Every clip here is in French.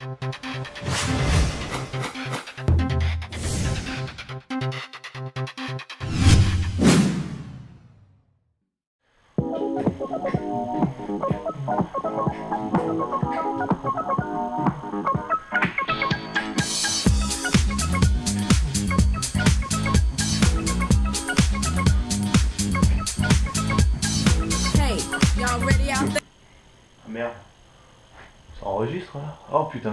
Ah merde, ça enregistre là? Oh putain.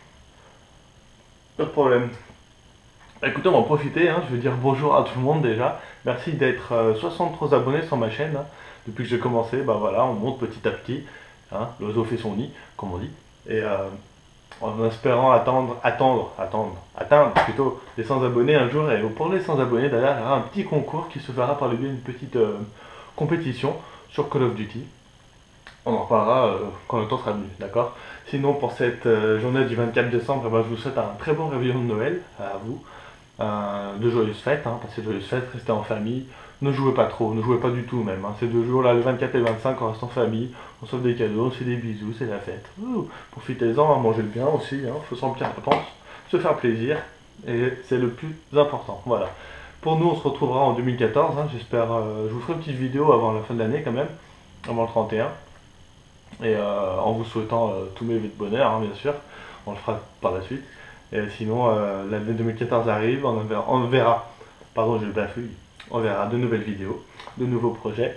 Pas de problème. Écoutez, on va en profiter, hein. Je veux dire bonjour à tout le monde déjà. Merci d'être 63 abonnés sur ma chaîne, hein. Depuis que j'ai commencé, bah voilà, on monte petit à petit, hein. L'oiseau fait son nid, comme on dit. Et en espérant atteindre plutôt les 100 abonnés un jour. Et pour les 100 abonnés, d'ailleurs, il y aura un petit concours qui se fera par le biais d'une petite compétition sur Call of Duty. On en reparlera quand le temps sera venu, d'accord? Sinon, pour cette journée du 24 décembre, je vous souhaite un très bon réveillon de Noël à vous. De joyeuses fêtes, hein, passez de joyeuses fêtes, restez en famille. Ne jouez pas trop, ne jouez pas du tout même. Hein. Ces 2 jours-là, le 24 et le 25, on reste en famille, on sauve des cadeaux, on se fait des bisous, c'est la fête. Profitez-en, mangez le bien aussi, il faut se remplir la panse, se faire plaisir, et c'est le plus important. Voilà. Pour nous, on se retrouvera en 2014, hein, j'espère. Je vous ferai une petite vidéo avant la fin de l'année quand même, avant le 31. Et en vous souhaitant tous mes vœux de bonheur, hein, bien sûr. On le fera par la suite. Et sinon, l'année 2014 arrive, on verra, pardon, je bafouille, on verra de nouvelles vidéos, de nouveaux projets,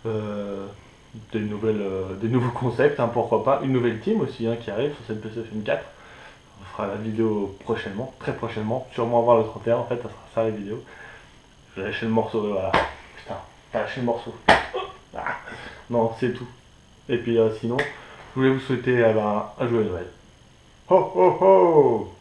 des nouveaux concepts, hein, pourquoi pas, une nouvelle team aussi hein, qui arrive sur cette PlayStation 4. On fera la vidéo prochainement, très prochainement, sûrement avant le 31 en fait, ça sera ça la vidéo. Je vais lâcher le morceau, voilà. Putain, j'ai lâché le morceau. Ah, non, c'est tout. Et puis sinon, je voulais vous souhaiter un joyeux Noël. Ho ho ho!